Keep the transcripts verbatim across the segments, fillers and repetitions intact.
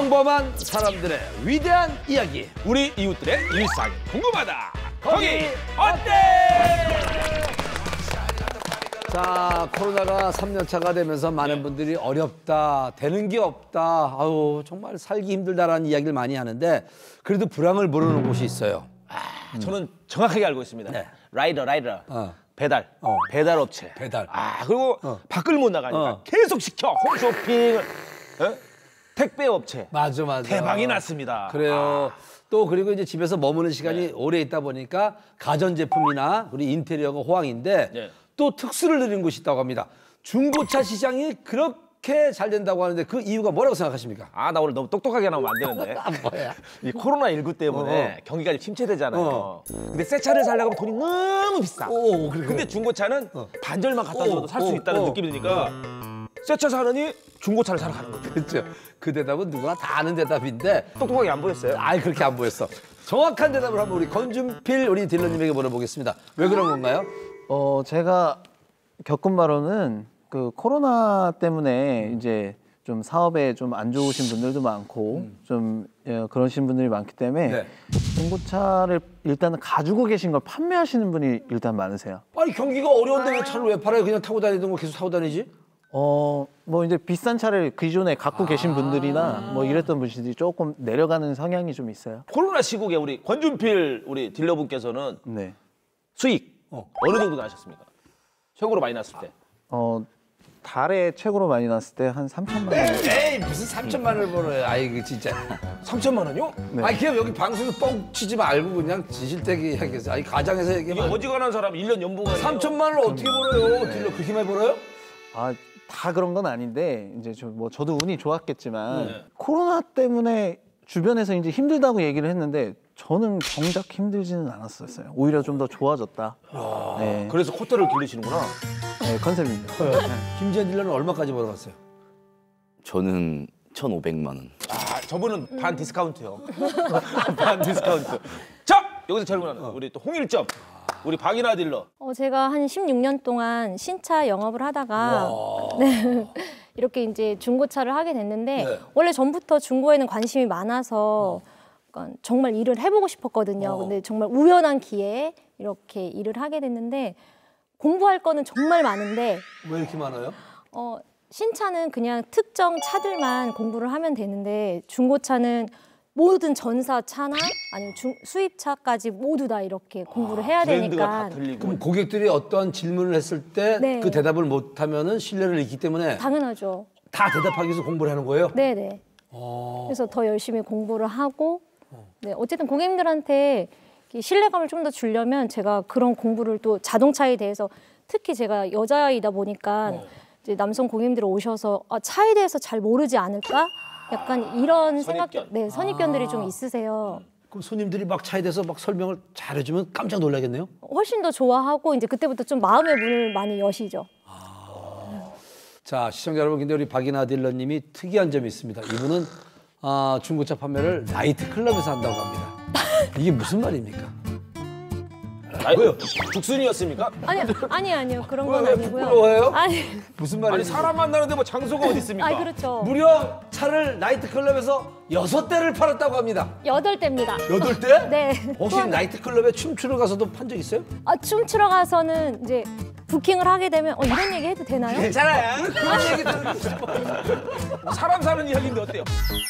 평범한 사람들의 위대한 이야기. 우리 이웃들의 일상이 궁금하다. 거기 어때? 자, 코로나가 삼 년 차가 되면서 많은 분들이 어렵다, 되는 게 없다, 아유 정말 살기 힘들다라는 이야기를 많이 하는데 그래도 불황을 모르는 곳이 있어요. 아, 저는 정확하게 알고 있습니다. 네. 라이더, 라이더. 어. 배달, 어. 배달 업체. 배달. 아, 그리고 어. 밖을 못 나가니까 어. 계속 시켜. 홈쇼핑을. 에? 택배 업체. 맞아, 맞아. 대박이 났습니다. 그래요. 아. 또 그리고 이제 집에서 머무는 시간이 네. 오래 있다 보니까 가전제품이나 그리고 인테리어가 호황인데 네. 또 특수를 누리는 곳이 있다고 합니다. 중고차 시장이 그렇게 잘 된다고 하는데 그 이유가 뭐라고 생각하십니까? 아, 나 오늘 너무 똑똑하게 나오면 안 되는데. 뭐야? 이 코로나십구 때문에 어. 경기가 좀 침체되잖아요. 어. 근데 새 차를 살려고 하면 돈이 너무 비싸. 오, 그래, 그래. 근데 중고차는 어. 반절만 갖다 줘도 어, 살 수 어, 있다는 어. 느낌이 드니까 새 차 사느니 중고차를 사러 가는 거죠. 그렇죠. 그 대답은 누구나 다 아는 대답인데 똑똑하게 안 보였어요? 아예 그렇게 안 보였어. 정확한 대답을 한번 우리 권준필 우리 딜러님에게 물어보겠습니다. 왜 그런 건가요? 어, 제가 겪은 바로는 그 코로나 때문에 이제 좀 사업에 좀 안 좋으신 분들도 많고 음. 좀 예, 그러신 분들이 많기 때문에 네. 중고차를 일단은 가지고 계신 걸 판매하시는 분이 일단 많으세요. 아니 경기가 어려운데 왜 차를 왜 팔아요? 그냥 타고 다니던 거 계속 타고 다니지? 어, 뭐 이제 비싼 차를 기존에 갖고 계신 분들이나 뭐 이랬던 분들이 조금 내려가는 성향이 좀 있어요. 코로나 시국에 우리 권준필 우리 딜러분께서는 네. 수익 어. 어느 정도 나셨습니까? 최고로 많이 났을 때. 어, 달에 최고로 많이 났을 때 한 삼천만 원. 에이 무슨 삼천만 원을 벌어요. 아이 그 진짜. 삼천만 원이요? 네. 아니 그냥 여기 방송에서 뻥 치지 말고 그냥 진실되게 얘기해서 아니 가장에서 이게 얘기하면 어지간한 사람 일 년 연봉이 삼천만 원을 어떻게 벌어요? 딜러 그렇게 많이 벌어요? 아, 다 그런 건 아닌데 이제 저 뭐 저도 운이 좋았겠지만 네. 코로나 때문에 주변에서 이제 힘들다고 얘기를 했는데 저는 정작 힘들지는 않았었어요. 오히려 좀 더 좋아졌다. 네, 그래서 콧대를 기르시는구나. 네, 컨셉입니다. 김지현 딜러는 얼마까지 벌어봤어요? 저는 천오백만 원. 아, 저분은 반 디스카운트요. 반 디스카운트. 자, 여기서 질문하는 우리 또 홍일점. 우리 박이나 딜러. 어, 제가 한 십육 년 동안 신차 영업을 하다가 네, 이렇게 이제 중고차를 하게 됐는데 네. 원래 전부터 중고에는 관심이 많아서 그러니까 정말 일을 해보고 싶었거든요. 어. 근데 정말 우연한 기회에 이렇게 일을 하게 됐는데 공부할 거는 정말 많은데 왜 이렇게 많아요? 어, 신차는 그냥 특정 차들만 공부를 하면 되는데 중고차는 모든 전사차나 아니면 중, 수입차까지 모두 다 이렇게 공부를 해야 브랜드가 되니까 다 틀리고. 그럼 고객들이 어떠한 질문을 했을 때 그 네. 대답을 못하면은 신뢰를 잃기 때문에 당연하죠. 다 대답하기 위해서 공부를 하는 거예요? 네네. 어. 그래서 더 열심히 공부를 하고 네, 어쨌든 고객님들한테 이렇게 신뢰감을 좀 더 주려면 제가 그런 공부를 또 자동차에 대해서 특히 제가 여자이다 보니까 어. 이제 남성 고객님들이 오셔서 아, 차에 대해서 잘 모르지 않을까? 약간 이런 생각, 선입견. 네, 선입견들이 좀 있으세요. 그럼 손님들이 막 차에 대해서 막 설명을 잘해주면 깜짝 놀라겠네요? 훨씬 더 좋아하고 이제 그때부터 좀 마음의 문을 많이 여시죠. 자, 시청자 여러분, 근데 우리 박이나 딜러님이 특이한 점이 있습니다. 이분은 아, 중고차 판매를 나이트클럽에서 한다고 합니다. 이게 무슨 말입니까? 아니, 왜요? 죽순이었습니까? 아니, 아니 아니요. 그런 건 왜 아니고요. 부끄러워해요? 아니, 무슨 아니, 말이지? 사람 만나는데 뭐 장소가 어디 있습니까? 아니 그렇죠. 무려 차를 나이트클럽에서 여섯 대를 팔았다고 합니다. 여덟 대입니다. 여덟 대? 네. 혹시 또 하나- 나이트클럽에 춤추러 가서도 판 적 있어요? 아, 춤추러 가서는 이제 부킹을 하게 되면 어, 이런 얘기 해도 되나요? 괜찮아요. 그런 얘기 듣고 싶어. 사람 사는 이야기인데 어때요?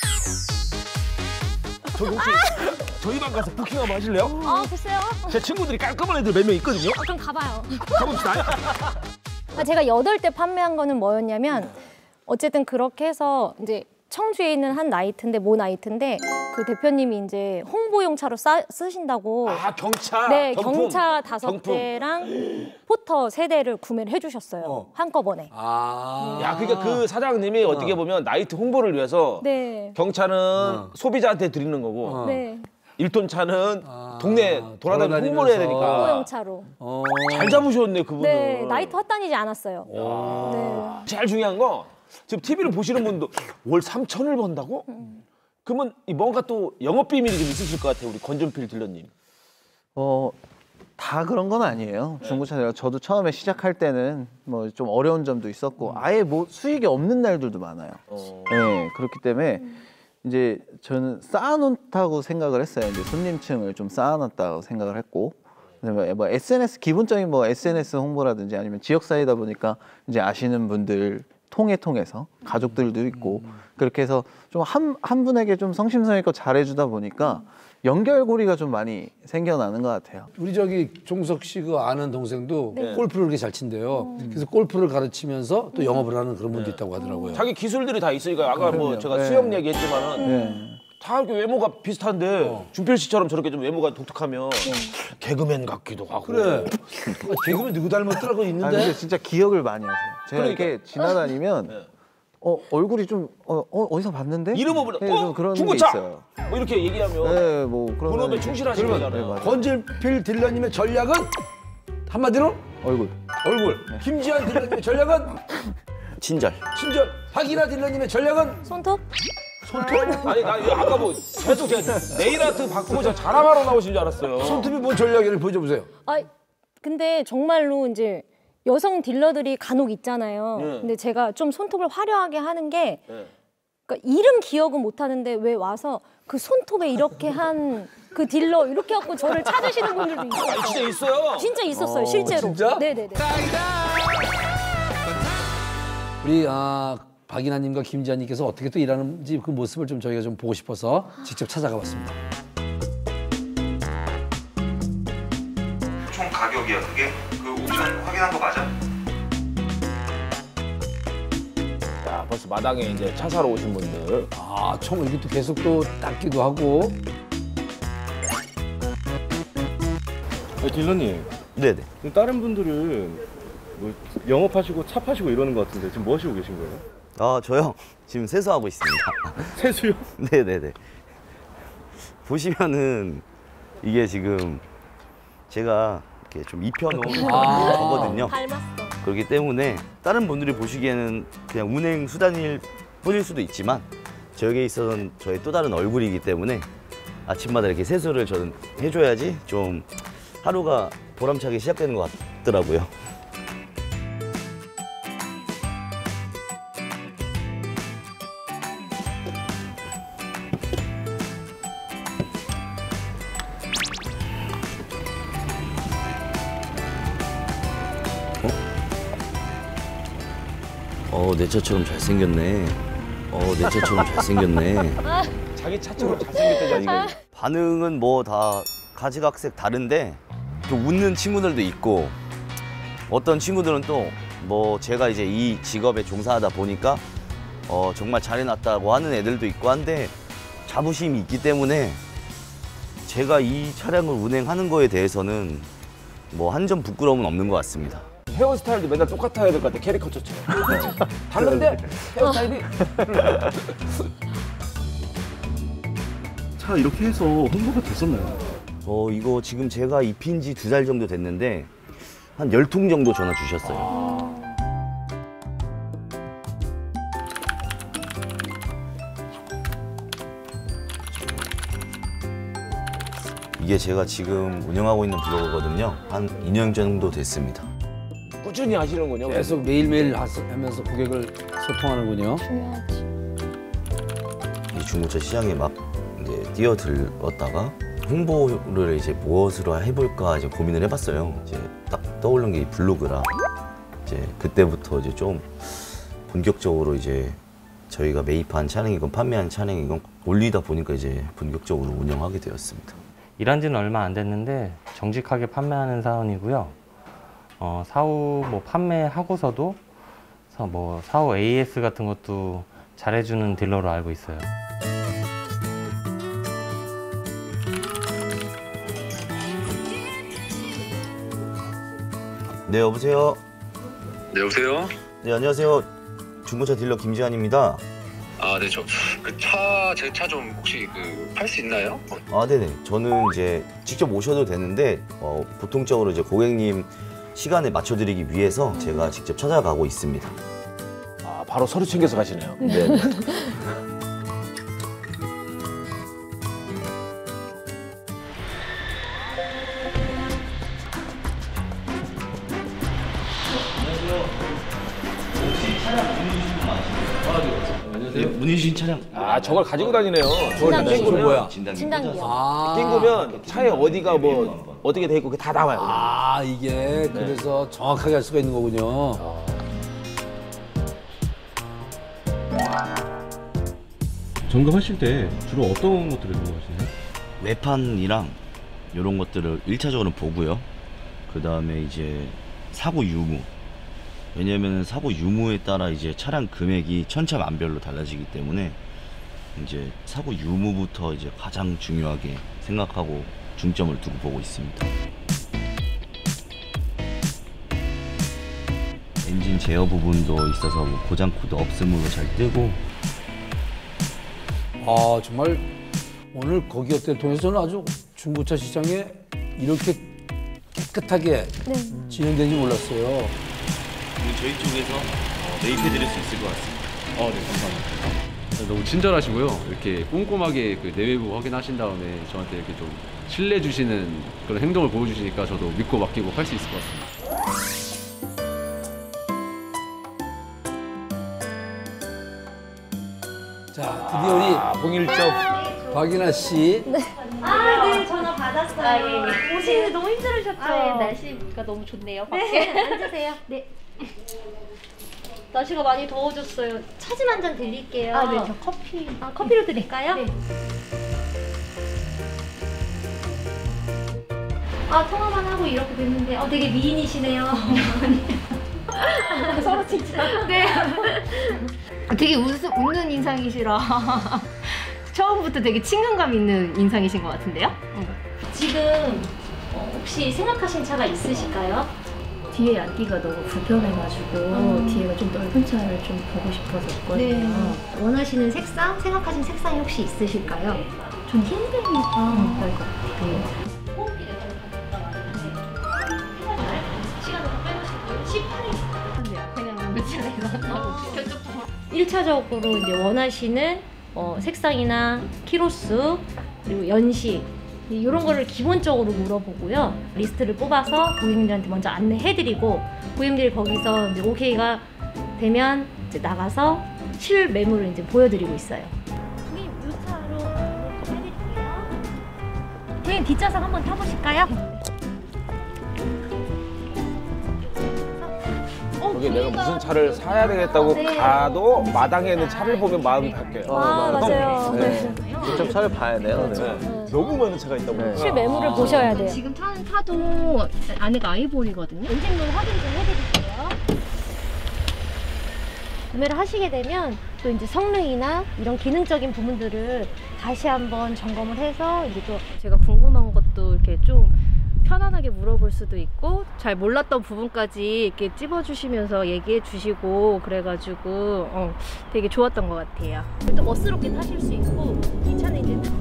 저 혹시 저희 방 가서 부킹 한번 하실래요? 아, 글쎄요. 제 친구들이 깔끔한 애들 몇 명 있거든요. 어, 그럼 가봐요. 가봅시다. 아, 제가 여덟 대 판매한 거는 뭐였냐면 어쨌든 그렇게 해서 이제 청주에 있는 한 나이트인데 모 나이트인데 그 대표님이 이제 홍보용 차로 싸, 쓰신다고 아, 경차. 네 경품. 경차 다섯 경품. 대랑 포터 세 대를 구매를 해주셨어요. 어. 한꺼번에. 아. 야, 그러니까 그 사장님이 어떻게 보면 나이트 홍보를 위해서 네. 경차는 소비자한테 드리는 거고 어. 네. 일 톤 차는 아, 동네 돌아다니면서 홍보를 해야 돌아다니면서. 되니까 홍보용 차로. 어. 잘 잡으셨네 그분은. 네. 나이트 헛다니지 않았어요. 네. 제일 중요한 거 지금 티비를 보시는 분도 월 삼천을 번다고? 그러면 이 뭔가 또 영업 비밀이 좀 있으실 것 같아요, 우리 권준필 딜러님. 어, 다 그런 건 아니에요. 중고차 저도 처음에 시작할 때는 뭐 좀 어려운 점도 있었고 아예 뭐 수익이 없는 날들도 많아요. 어. 네, 그렇기 때문에 이제 저는 쌓아놓다고 생각을 했어요. 이제 손님층을 좀 쌓아놨다고 생각을 했고, 뭐, 뭐 에스엔에스 기본적인 뭐 에스엔에스 홍보라든지 아니면 지역 사회다 보니까 이제 아시는 분들 통해 통해서 가족들도 있고 그렇게 해서 좀 한 한 분에게 좀 성심성의껏 잘해주다 보니까 연결고리가 좀 많이 생겨나는 것 같아요. 우리 저기 종석 씨 그 아는 동생도 네. 골프를 그렇게 잘 친대요. 그래서 골프를 가르치면서 또 영업을 하는 그런 분도 있다고 하더라고요. 자기 기술들이 다 있으니까 아까 뭐 그럼요. 제가 네. 수영 얘기했지만은 네. 다 이렇게 외모가 비슷한데 어. 준필 씨처럼 저렇게 좀 외모가 독특하면 개그맨 같기도 하고. 그래. 아, 개그맨 누구 닮았더라고 아 있는데. 근데 진짜 기억을 많이 하세요. 제가 그러니까. 이렇게 지나다니면 네. 어 얼굴이 좀 어, 어 어디서 봤는데? 이름을 부르. 네, 좀 어? 그런 게 중고차. 있어요. 뭐 이렇게 얘기하면 네, 뭐 그런 본업에 충실하신 그러면 거잖아요. 맞아요. 권진필 딜러님의 전략은 한마디로 얼굴. 얼굴. 김지한 딜러님의 전략은 친절. 친절. 박이나 딜러님의 전략은 손톱? 손톱. 아니 나 이거 아까 뭐 계속 제가 네일 아트 바꾸고 저 자랑하러 나오신 줄 알았어요. 손톱이 뭔 전략이를 보여줘 보세요. 아 근데 정말로 이제 여성 딜러들이 간혹 있잖아요. 네. 근데 제가 좀 손톱을 화려하게 하는 게 네. 그러니까 이름 기억은 못 하는데 왜 와서 그 손톱에 이렇게 한 그 딜러 이렇게 갖고 저를 찾으시는 분들도 있어요. 아니 진짜 있어요. 진짜 있었어요, 실제로. 진짜? 네네네. 우리 아, 박이나님과 김지한님께서 어떻게 또 일하는지 그 모습을 좀 저희가 좀 보고 싶어서 직접 찾아가 봤습니다. 총 가격이야 그게? 그 옵션 확인한 거 맞아? 야 벌써 마당에 이제 차 사러 오신 분들. 아, 총 이렇게 또 계속 또 닦기도 하고. 네, 딜러님, 네네. 지금 다른 분들은 뭐 영업하시고 차 파시고 이러는 것 같은데 지금 뭐 하시고 계신 거예요? 아, 저요? 지금 세수하고 있습니다. 세수요? 네네네. 보시면은 이게 지금 제가 이렇게 좀 입혀놓은 아. 거거든요. 닮았어. 그렇기 때문에 다른 분들이 보시기에는 그냥 운행 수단일 뿐일 수도 있지만 저에게 있어서는 저의 또 다른 얼굴이기 때문에 아침마다 이렇게 세수를 저는 해줘야지 좀 하루가 보람차게 시작되는 것 같더라고요. 어, 내 차처럼 잘생겼네. 어, 내 차처럼 잘생겼네. 자기 차처럼 잘생겼다잖아. 이거 반응은 뭐 다 가지각색 다른데 또 웃는 친구들도 있고 어떤 친구들은 또 뭐 제가 이제 이 직업에 종사하다 보니까 어 정말 잘해놨다고 하는 애들도 있고 한데 자부심이 있기 때문에 제가 이 차량을 운행하는 거에 대해서는 뭐 한 점 부끄러움은 없는 것 같습니다. 헤어스타일도 맨날 똑같아야 될 것 같아 캐리커처처럼. 다른데 헤어스타일이. 차 이렇게 해서 홍보가 됐었나요? 어 이거 지금 제가 입힌 지 두 달 정도 됐는데 한 열 통 정도 전화 주셨어요. 이게 제가 지금 운영하고 있는 블로그거든요. 한 이 년 정도 됐습니다. 꾸준히 하시는군요. 계속 매일매일 하서- 하면서 고객을 소통하는군요. 중요하지. 이 중고차 시장에 막 이제 뛰어들었다가 홍보를 이제 무엇으로 해볼까 이제 고민을 해봤어요. 이제 딱 떠오른 게 이 블로그라 이제 그때부터 이제 좀 본격적으로 이제 저희가 매입한 차량이건 판매한 차량이건 올리다 보니까 이제 본격적으로 운영하게 되었습니다. 일한 지는 얼마 안 됐는데 정직하게 판매하는 사원이고요. 어, 사후 뭐 판매하고서도 사- 뭐 사후 에이에스 같은 것도 잘해주는 딜러로 알고 있어요. 네, 여보세요. 네 여보세요? 네, 안녕하세요. 중고차 딜러 김지한입니다. 아 네 저 그 차 제 차 좀 혹시 그 팔 수 있나요? 아, 네네. 저는 이제 직접 오셔도 되는데 어, 보통적으로 이제 고객님 시간에 맞춰드리기 위해서 제가 직접 찾아가고 있습니다. 아 바로 서류 챙겨서 가시네요. 네. 문희신 차량. 아 저걸 가지고 다니네요. 저걸 진단기. 땡구면 뭐야? 진단기요. 아, 땡구면 차에 어디가 뭐 어떻게 돼 있고 그게 다 나와요. 아 이게 그래서 정확하게 할 수가 있는 거군요. 점검하실 때 주로 어떤 것들을 점검하시나요? 외판이랑 이런 것들을 일차적으로 보고요. 그 다음에 이제 사고 유무. 왜냐면 사고 유무에 따라 이제 차량 금액이 천차만별로 달라지기 때문에 이제 사고 유무부터 이제 가장 중요하게 생각하고 중점을 두고 보고 있습니다. 엔진 제어 부분도 있어서 뭐 고장 코드 없음으로 잘 뜨고. 아 정말 오늘 거기 어때를 통해서 저는 아주 중고차 시장에 이렇게 깨끗하게 네. 진행되는지 몰랐어요. 저희 쪽에서 매입해드릴 수 있을 것 같습니다. 어, 네, 감사합니다. 너무 친절하시고요. 이렇게 꼼꼼하게 그 내외부 확인하신 다음에 저한테 이렇게 좀 신뢰 주시는 그런 행동을 보여주시니까 저도 믿고 맡기고 할 수 있을 것 같습니다. 자 드디어 우리 동일점. 박인아 씨. 아, 네, 전화 받았어요. 아, 예, 예. 오시는데 너무 힘들으셨죠? 아, 예, 날씨가 너무 좋네요. 밖에. 네, 앉으세요. 네. 날씨가 많이 더워졌어요. 차 좀 한 잔 드릴게요. 아, 네, 저 커피. 아, 커피로 드릴까요? 네. 아, 통화만 하고 이렇게 됐는데, 어, 되게 미인이시네요. 서로 칭찬. 네. 되게 웃, 웃는 인상이시라. 처음부터 되게 친근감 있는 인상이신 것 같은데요? 지금 어, 혹시 생각하신 차가 있으실까요? 뒤에 앉기가 너무 불편해가지고 음. 뒤에가 좀 넓은 차를 좀 보고 싶어서 네. 했거든요. 원하시는 색상, 생각하신 색상이 혹시 있으실까요? 좀 흰색이니까 음, 것 같아요. 그냥 며칠에서 일 차적으로 이제 원하시는 어, 색상이나 키로수 그리고 연식 이런 거를 기본적으로 물어보고요. 리스트를 뽑아서 고객님들한테 먼저 안내해드리고 고객님들이 거기서 이제 오케이가 되면 이제 나가서 실 매물을 이제 보여드리고 있어요. 고객님 이 차로 해드릴게요. 고객님 뒷좌석 한번 타보실까요? 거기 내가 무슨 차를 사야 되겠다고 네. 가도 마당에 있는 차를 보면 마음이 바뀌어요. 아, 맞아요. 네. 직접 차를 봐야 돼요. 네. 네. 너무 많은 차가 있다 보니까. 실 매물을 보셔야 돼요. 지금 타는 차도 안에가 아이보리거든요. 엔진룸 확인 좀 해드릴게요. 구매를 하시게 되면 또 이제 성능이나 이런 기능적인 부분들을 다시 한번 점검을 해서 이제 또 제가 궁금한 것도 이렇게 좀 편안하게 물어볼 수도 있고 잘 몰랐던 부분까지 이렇게 찝어주시면서 얘기해 주시고 그래가지고 어, 되게 좋았던 것 같아요. 또 멋스럽게 타실 수 있고 이 차는 이제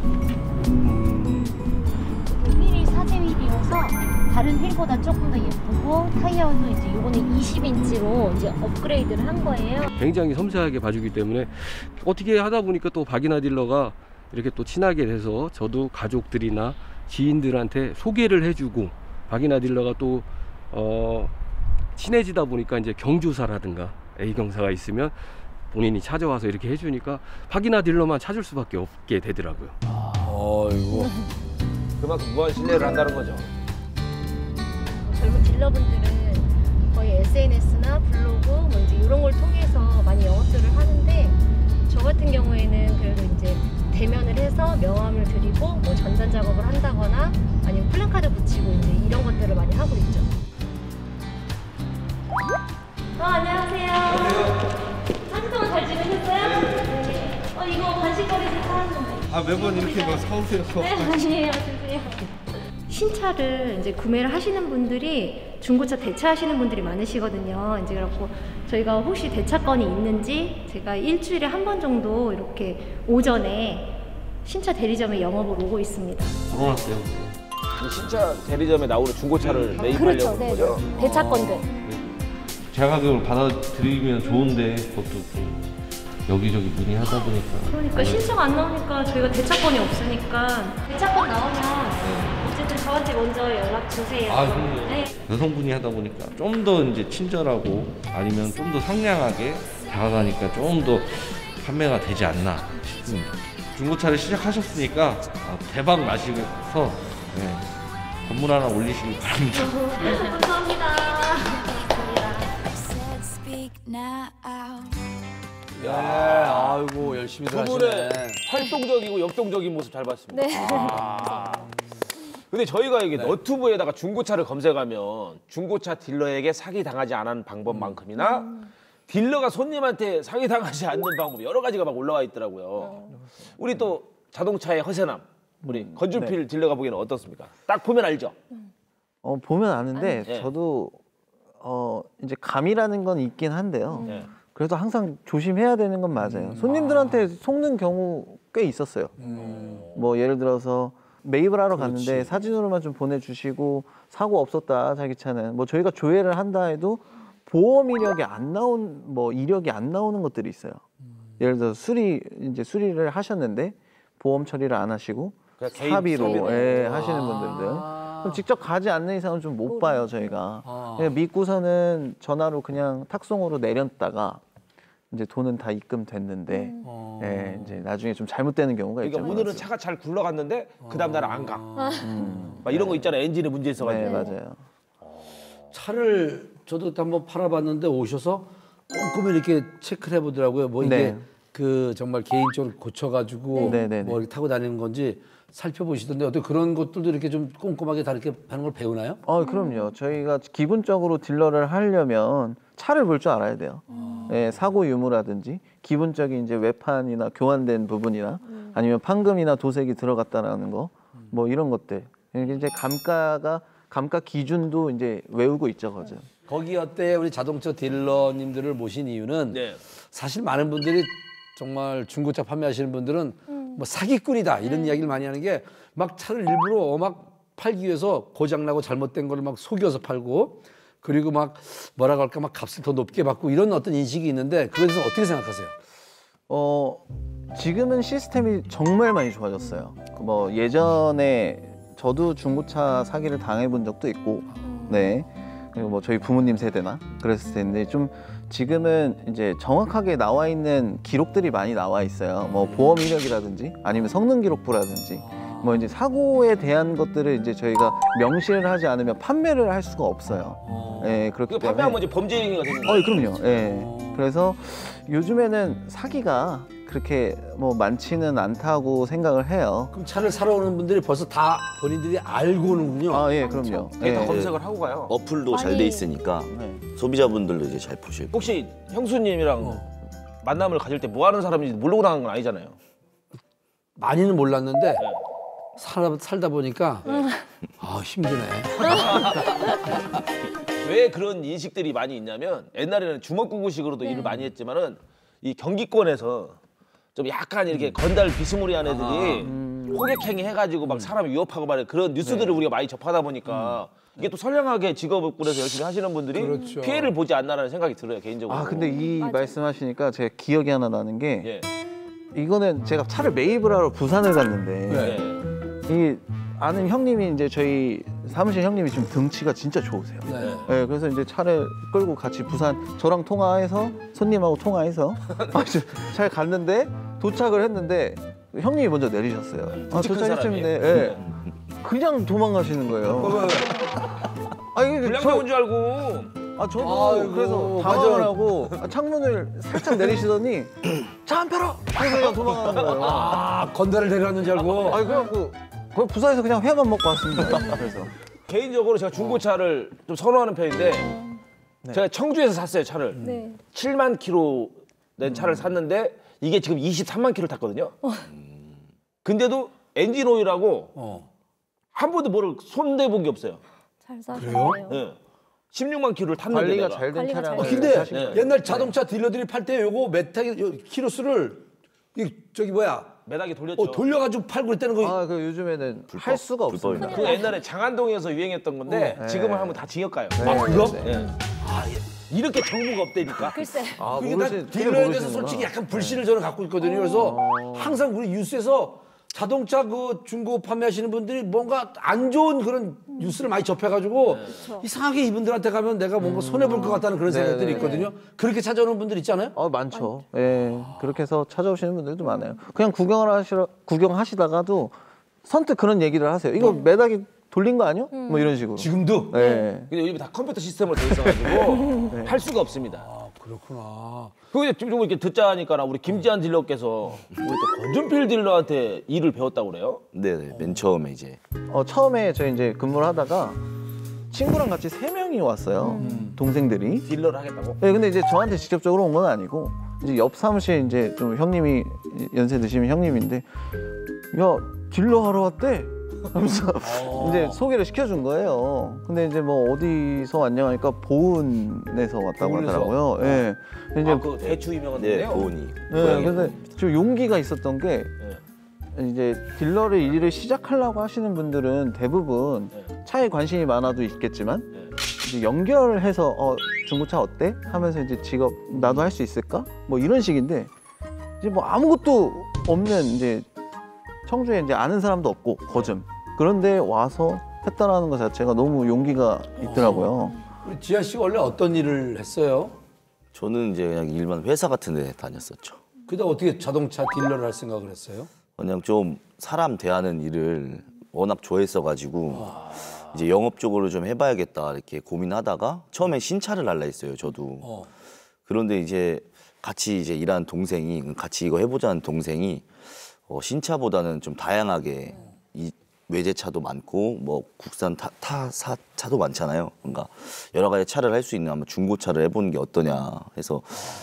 휠이 사제 휠이어서 다른 휠보다 조금 더 예쁘고 타이어도 이제 요거는 이십 인치로 이제 업그레이드를 한 거예요. 굉장히 섬세하게 봐주기 때문에 어떻게 하다 보니까 또 박인아 딜러가 이렇게 또 친하게 돼서 저도 가족들이나 지인들한테 소개를 해주고 박인아 딜러가 또 어, 친해지다 보니까 이제 경조사라든가 A경사가 있으면 본인이 찾아와서 이렇게 해주니까 박인아 딜러만 찾을 수밖에 없게 되더라고요. 어이구. 그만큼 무한 신뢰를 한다는 거죠. 젊은 딜러분들은 거의 에스엔에스나 블로그 뭐 이제 이런 걸 통해서 많이 영업들을 하는데 저 같은 경우에는 그래도 이제 대면을 해서 명함을 드리고 뭐 전단 작업을 한다거나 아니면 플랜카드 붙이고 이제 이런 것들을 많이 하고 있죠. 어, 안녕하세요. 사진 동안 잘 지내셨어요? 네. 어, 이거 간식거리에서 사왔는데. 아 매번 이렇게 막 사오세요. 네, 아니에요. 드세요. 신차를 이제 구매를 하시는 분들이 중고차 대차하시는 분들이 많으시거든요. 이제 그렇고 저희가 혹시 대차건이 있는지 제가 일주일에 한 번 정도 이렇게 오전에 신차 대리점에 영업을 오고 있습니다. 들어왔어요. 이 신차 대리점에 나오는 중고차를 매입하려고 그렇죠. 하는 네, 거죠. 네. 대차건들. 제가 가격을 받아들이면 좋은데 그것도 좀 여기저기 문의하다 보니까. 그러니까 신차가 안 나오니까 저희가 대차건이 없으니까 대차건 나오면 어쨌든 저한테 먼저 연락 주세요. 아, 그럼요. 네. 여성분이 하다 보니까 좀 더 이제 친절하고 아니면 좀 더 상냥하게 다가가니까 좀 더 판매가 되지 않나 싶습니다. 중고차를 시작하셨으니까 어, 대박 나시면서 네, 건물 하나 올리시길 바랍니다. 감사합니다. 네, 아이고 열심히 두 분의 하시네. 활동적이고 역동적인 모습 잘 봤습니다. 네. 아. 근데 저희가 이게 너튜브에다가 중고차를 검색하면 중고차 딜러에게 사기 당하지 않은 방법만큼이나 음. 딜러가 손님한테 사기 당하지 않는 방법 여러 가지가 막 올라와 있더라고요. 우리 또 자동차의 허세남 우리 건준필 딜러가 보기에는 어떻습니까? 딱 보면 알죠. 어, 보면 아는데 네. 저도 어, 이제 감이라는 건 있긴 한데요. 네. 그래도 항상 조심해야 되는 건 맞아요. 손님들한테 속는 경우 꽤 있었어요. 뭐 예를 들어서 매입을 하러 그렇지. 갔는데 사진으로만 좀 보내주시고 사고 없었다 자기 차는 뭐 저희가 조회를 한다 해도 보험 이력이 안 나온 뭐 이력이 안 나오는 것들이 있어요. 예를 들어서 수리 이제 수리를 하셨는데 보험 처리를 안 하시고 그냥 개인 사비로 사비로. 예, 하시는 아. 분들들 그럼 직접 가지 않는 이상은 좀 못 봐요 저희가. 아. 그냥 믿고서는 전화로 그냥 탁송으로 내렸다가 이제 돈은 다 입금됐는데 어. 예, 이제 나중에 좀 잘못되는 경우가 그러니까 있죠. 오늘은 차가 잘 굴러갔는데 그 다음 날은 안 가. 음. 막 이런 거 있잖아요. 엔진에 문제 있어가지고. 네 맞아요. 차를 저도 한번 팔아봤는데 오셔서 꼼꼼히 이렇게 체크를 해보더라고요. 뭐 이게 네. 그 정말 개인적으로 고쳐가지고 네, 네, 네. 뭐 이렇게 타고 다니는 건지 살펴보시던데 어떻게 그런 것들도 이렇게 좀 꼼꼼하게 다 이렇게 하는 걸 배우나요? 어 그럼요. 저희가 기본적으로 딜러를 하려면 차를 볼 줄 알아야 돼요. 예, 사고 유무라든지 기본적인 이제 외판이나 교환된 부분이나 아니면 판금이나 도색이 들어갔다라는 거 뭐 이런 것들. 이제 감가가 감가 기준도 이제 외우고 있죠, 거죠. 거기 어때 우리 자동차 딜러님들을 모신 이유는 네. 사실 많은 분들이 정말 중고차 판매하시는 분들은 뭐 사기꾼이다 이런 이야기를 많이 하는 게 막 차를 일부러 막 팔기 위해서 고장나고 잘못된 걸 막 속여서 팔고 그리고 막 뭐라고 할까 막 값을 더 높게 받고 이런 어떤 인식이 있는데 그거에 대해서 어떻게 생각하세요? 어 지금은 시스템이 정말 많이 좋아졌어요. 뭐 예전에 저도 중고차 사기를 당해본 적도 있고, 네 그리고 뭐 저희 부모님 세대나 그랬을 텐데 좀 지금은 이제 정확하게 나와 있는 기록들이 많이 나와 있어요. 뭐 보험 이력이라든지 아니면 성능 기록부라든지 뭐 이제 사고에 대한 것들을 이제 저희가 명시를 하지 않으면 판매를 할 수가 없어요. 예, 그렇기 이거 때문에. 판매하면 이제 범죄 행위가 되는 거예요. 어, 그럼요. 예. 그래서 요즘에는 사기가 그렇게 뭐 많지는 않다고 생각을 해요. 그럼 차를 사러 오는 분들이 벌써 다 본인들이 알고 오는군요. 아, 예, 그럼요. 네, 다 예. 검색을 하고 가요. 어플도 잘 돼 있으니까 네. 소비자분들도 이제 잘 보시고. 혹시 형수님이랑 만남을 가질 때 뭐 하는 사람인지 모르고 나간 건 아니잖아요. 많이는 몰랐는데 네. 살아, 살다 보니까 아 힘드네. 왜 그런 인식들이 많이 있냐면 옛날에는 주먹구구식으로도 일을 많이 했지만은 이 경기권에서 좀 약간 이렇게 건달 비스무리한 애들이 호객행위 해가지고 막 사람 위협하고 말해 그런 뉴스들을 우리가 많이 접하다 보니까 이게 또 선량하게 직업군에서 열심히 하시는 분들이 그렇죠. 피해를 보지 않나라는 생각이 들어요 개인적으로. 아, 근데 이 맞아요. 말씀하시니까 제가 기억이 하나 나는 게 예. 이거는 제가 차를 매입을 하러 부산을 갔는데 예. 이 아는 형님이 이제 저희 사무실 형님이 지금 등치가 진짜 좋으세요. 네. 네, 그래서 이제 차를 끌고 같이 부산 저랑 통화해서 손님하고 통화해서 아, 이제 잘 갔는데 도착을 했는데 형님이 먼저 내리셨어요. 아, 큰 도착했는데 사람이. 예. 그냥 도망가시는 거예요. 아 이게 불량배 온줄 알고. 아 저도 아이고, 그래서 맞아. 당황을 하고 창문을 살짝 내리시더니 차 안 펴라! 그래서 그냥 도망가는 거예요. 아 건달을 내려왔는 줄 알고. 아 그래갖고 거의 부산에서 그냥 회만 먹고 왔습니다. 그래서 개인적으로 제가 중고차를 좀 선호하는 편인데 제가 청주에서 샀어요 차를. 네. 칠만 킬로 낸 차를 샀는데 이게 지금 이십삼만 킬로 탔거든요. 근데도 엔진 오일하고 어. 한 번도 뭐를 손대본 게 없어요. 잘 사셨네요. 예. 십육만 킬로를 탔는데 관리가 내가. 잘 된 관리가 차량을 어, 잘 근데 사신 네. 거예요. 옛날 자동차 딜러들이 팔 때 요거 메타기 키로수를 이 저기 뭐야 매닥이 돌렸죠. 어, 돌려가지고 팔고 그랬다는 거. 아, 그 요즘에는 할 수가 없습니다. 그 옛날에 장안동에서 유행했던 건데 어. 지금은 네. 하면 다 징역 가요. 네, 아, 그거? 네. 예. 이렇게 정보가 없다니까. 글쎄. 아, 그게 난 모르시- 되게 딜러에 대해서 모르시는구나. 솔직히 약간 불신을 저는 갖고 있거든요. 그래서 항상 우리 뉴스에서 자동차 그 중고 판매하시는 분들이 뭔가 안 좋은 그런 뉴스를 많이 접해가지고 네. 이상하게 이분들한테 가면 내가 뭔가 손해볼 것 같다는 그런 생각들이 네네. 있거든요. 그렇게 찾아오는 분들 있잖아요. 어 많죠. 예, 그렇게 해서 찾아오시는 분들도 많아요. 그냥 구경을 하시러 구경하시다가도 선뜻 그런 얘기를 하세요. 이거 매닥이 돌린 거 아니요? 뭐 이런 식으로. 지금도? 네. 근데 요즘 다 컴퓨터 시스템으로 돼 있어가지고 네. 할 수가 없습니다. 아 그렇구나. 그리고 이제 좀 이렇게 듣자 하니까 우리 김지한 딜러께서 우리 또 권준필 딜러한테 일을 배웠다고 그래요? 네네. 맨 처음에 이제 어 처음에 저희 이제 근무를 하다가 친구랑 같이 세 명이 왔어요. 동생들이. 딜러를 하겠다고? 네, 근데 이제 저한테 직접적으로 온 건 아니고 이제 옆 사무실 이제 좀 형님이 연세 드시면 형님인데 야 딜러 하러 왔대. 하면서 이제 소개를 시켜준 거예요. 근데 이제 뭐 어디서 왔냐 하니까 보은에서 왔다고 보은에서? 하더라고요. 예. 근데 이제 아, 그 대추 유명한 네, 데요? 보은이. 네, 근데 좀 용기가 있었던 게 네. 이제 딜러를 일을 시작하려고 하시는 분들은 대부분 네. 차에 관심이 많아도 있겠지만 네. 이제 연결해서 어 중고차 어때? 하면서 이제 직업 나도 할 수 있을까? 뭐 이런 식인데 이제 뭐 아무것도 없는 이제 청주에 이제 아는 사람도 없고 거즘 그런데 와서 했다라는 것 자체가 너무 용기가 있더라고요. 우리 지한 씨가 원래 어떤 일을 했어요? 저는 이제 그냥 일반 회사 같은 데 다녔었죠. 그다 어떻게 자동차 딜러를 할 생각을 했어요? 그냥 좀 사람 대하는 일을 워낙 좋아했어가지고 이제 영업적으로 좀 해봐야겠다 이렇게 고민하다가 처음에 신차를 할라 했어요, 저도. 어. 그런데 이제 같이 이제 일하는 동생이 같이 이거 해보자는 동생이 어, 신차보다는 좀 다양하게 이 외제차도 많고 뭐 국산 타, 타사 차도 많잖아요. 그러니까 여러 가지 차를 할 수 있는 한번 중고차를 해보는 게 어떠냐 해서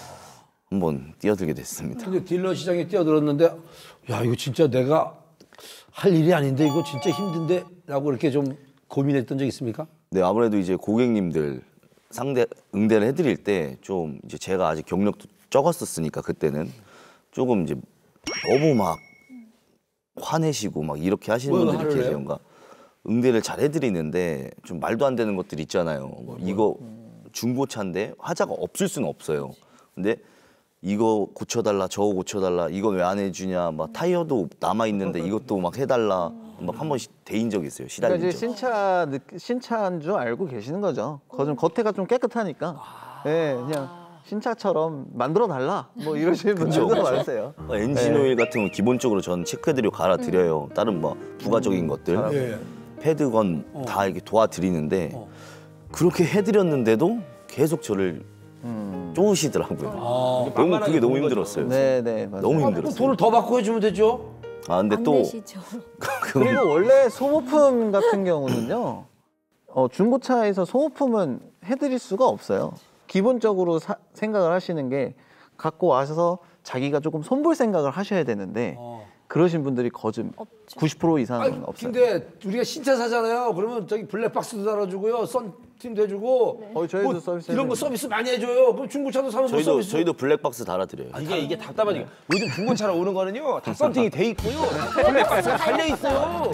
한번 뛰어들게 됐습니다. 근데 딜러 시장에 뛰어들었는데 야 이거 진짜 내가 할 일이 아닌데 이거 진짜 힘든데 라고 이렇게 좀 고민했던 적 있습니까? 네, 아무래도 이제 고객님들 상대 응대를 해드릴 때 좀 이제 제가 아직 경력도 적었었으니까 그때는 조금 이제 너무 막 화내시고 막 이렇게 하시는 뭐 분들이 화를 계세요. 내요? 그러니까 응대를 잘 해드리는데 좀 말도 안 되는 것들 있잖아요. 뭐 이거 중고차인데 화자가 없을 수는 없어요. 근데 이거 고쳐달라, 저거 고쳐달라, 이건 왜 안 해주냐, 막 타이어도 남아 있는데 이것도 막 해달라, 막 한 번씩 대인 적이 있어요. 시달린 그러니까 적. 이제 신차 느- 신차인 줄 알고 계시는 거죠. 거좀 겉에가 좀 깨끗하니까, 예, 그냥 신차처럼 만들어 달라, 뭐 이러시는 분들도 그쵸. 많으세요. 어, 엔진 오일 같은 건 기본적으로 저는 체크해드리고 갈아드려요. 다른 뭐 부가적인 것들, 예. 패드건 다 이렇게 도와드리는데 어. 그렇게 해드렸는데도 계속 저를 쪼으시더라고요. 아. 너무 그게 너무 힘들었어요. 네, 네, 맞아요. 너무 또 힘들었어요. 돈을 더 받고 해주면 되죠? 아 근데 안 또 되시죠. 그리고 원래 소모품 같은 경우는요, 어, 중고차에서 소모품은 해드릴 수가 없어요. 기본적으로 사- 생각을 하시는 게 갖고 와서 자기가 조금 손볼 생각을 하셔야 되는데 어. 그러신 분들이 거진 구십 퍼센트 이상은 아니, 없어요. 근데 우리가 신차 사잖아요. 그러면 저기 블랙박스도 달아주고요, 썬팀도 해주고, 어, 저희도 뭐 서비스 이런 거 해드리죠. 서비스 많이 해줘요. 그럼 중고차도 사면 뭐 저희도 서비스. 저희도 블랙박스 달아드려요. 아, 이게 이게 답답하니까 요즘 중고차로 오는 거는요 다 썬팅이 돼 있고요 블랙박스가 달려 있어요.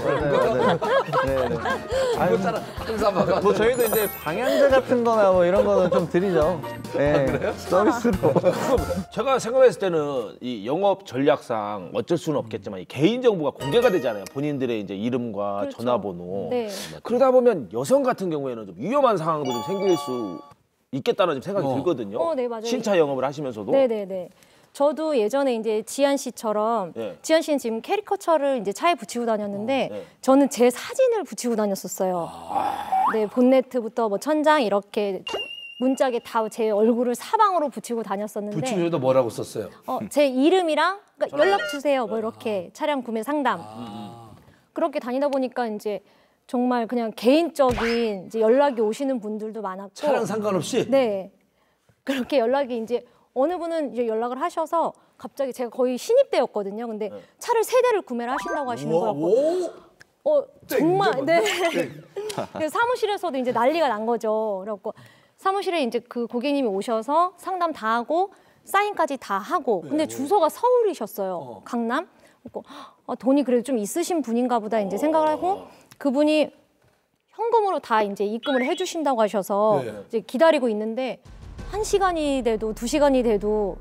네, 네. 중고차는 항상 막. 뭐 저희도 이제 방향제 같은 거나 뭐 이런 거는 좀 드리죠. 네, 서비스로. 제가 생각했을 때는 이 영업 전략상 어쩔 수는 없겠지만 이 개인 정보가 공개가 되잖아요. 본인들의 이제 이름과 그렇죠. 전화번호. 네. 그러다 보면 여성 같은 경우에는 좀 위험한 상황도 좀 생길 수 있겠다는 좀 생각이 어. 들거든요. 어, 네, 맞아요. 신차 영업을 하시면서도. 네네네. 저도 예전에 이제 지한 씨처럼 네. 지한 씨는 지금 캐리커처를 이제 차에 붙이고 다녔는데 네. 저는 제 사진을 붙이고 다녔었어요. 네, 본네트부터 뭐 천장 이렇게 문짝에 다 제 얼굴을 사방으로 붙이고 다녔었는데 부침에도 뭐라고 썼어요? 어, 제 이름이랑 그러니까 연락 주세요. 뭐 이렇게 차량 구매 상담. 그렇게 다니다 보니까 이제 정말 그냥 개인적인 이제 연락이 오시는 분들도 많았고. 차량 상관없이? 네. 그렇게 연락이 이제 어느 분은 이제 연락을 하셔서 갑자기 제가 거의 신입 때였거든요. 근데 차를 세 대를 구매를 하신다고 하시는 우와, 거였고. 오! 어 정말 땡, 네. 땡. 그래서 사무실에서도 이제 난리가 난 거죠. 그래갖고 사무실에 이제 그 고객님이 오셔서 상담 다 하고 사인까지 다 하고. 근데 주소가 서울이셨어요. 어. 강남. 그래갖고 아, 돈이 그래도 좀 있으신 분인가 보다 이제 생각을 하고 그분이 현금으로 다 이제 입금을 해주신다고 하셔서 네. 이제 기다리고 있는데 한 시간이 돼도 두 시간이 돼도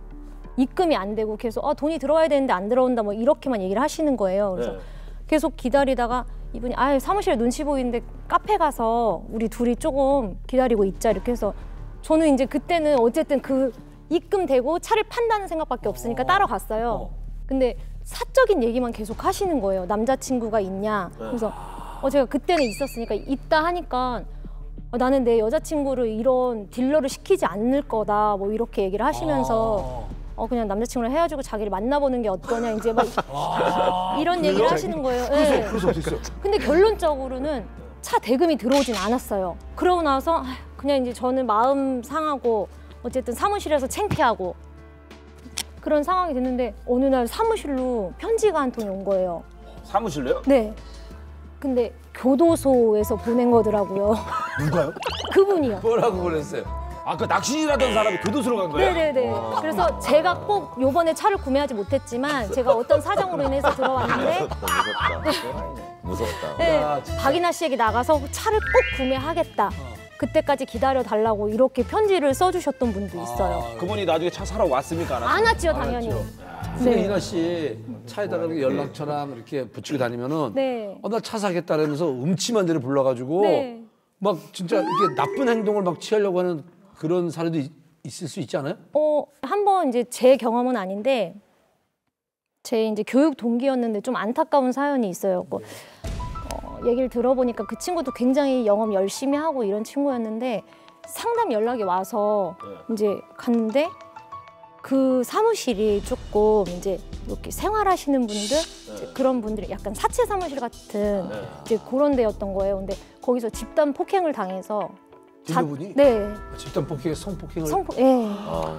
입금이 안 되고 계속 아, 돈이 들어와야 되는데 안 들어온다 뭐 이렇게만 얘기를 하시는 거예요. 그래서 네. 계속 기다리다가 이분이 아 사무실에 눈치 보이는데 카페 가서 우리 둘이 조금 기다리고 있자 이렇게 해서 저는 이제 그때는 어쨌든 그 입금되고 차를 판다는 생각밖에 없으니까 따라갔어요. 근데 사적인 얘기만 계속 하시는 거예요. 남자친구가 있냐. 그래서 어, 제가 그때는 있었으니까 있다 하니까 어, 나는 내 여자친구를 이런 딜러를 시키지 않을 거다 뭐 이렇게 얘기를 하시면서 어 그냥 남자친구랑 헤어지고 자기를 만나보는 게 어떠냐 이제 막 이런 얘기를 하시는 거예요. 그래서 네. 그래서 어땠어요? 근데 결론적으로는 차 대금이 들어오진 않았어요. 그러고 나서 아휴, 그냥 이제 저는 마음 상하고 어쨌든 사무실에서 창피하고 그런 상황이 됐는데 어느 날 사무실로 편지가 한 통이 온 거예요. 사무실로요? 네. 근데 교도소에서 보낸 거더라고요. 누가요? 그분이요. 뭐라고 보냈어요? 아까 낚시질하던 사람이 교도소로 간 거예요? 네네네. 그래서 제가 꼭 요번에 차를 구매하지 못했지만 제가 어떤 사정으로 인해서 들어왔는데 무섭다. 무섭다. 네, 박이나 씨에게 나가서 차를 꼭 구매하겠다. 그때까지 기다려 달라고 이렇게 편지를 써주셨던 분도 있어요. 그분이 나중에 차 사러 왔습니까? 안 안 왔죠, 당연히. 근데 네. 이나 씨 차에다가 이렇게 연락처랑 이렇게 붙이고 다니면은 네. 어, 나 차 사겠다라면서 음침한 데를 불러가지고 네. 막 진짜 이게 나쁜 행동을 막 취하려고 하는 그런 사례도 있, 있을 수 있지 않아요? 어, 한번 이제 제 경험은 아닌데 제 이제 교육 동기였는데 좀 안타까운 사연이 있어요. 그, 어, 얘기를 들어보니까 그 친구도 굉장히 영업 열심히 하고 이런 친구였는데 상담 연락이 와서 이제 갔는데 그 사무실이 조금 이제 이렇게 생활하시는 분들 이제 그런 분들이 약간 사채 사무실 같은 이제 그런 데였던 거예요. 근데 거기서 집단 폭행을 당해서 딜러분이? 네. 집단 폭행, 성폭행을? 성폭, 예. 아.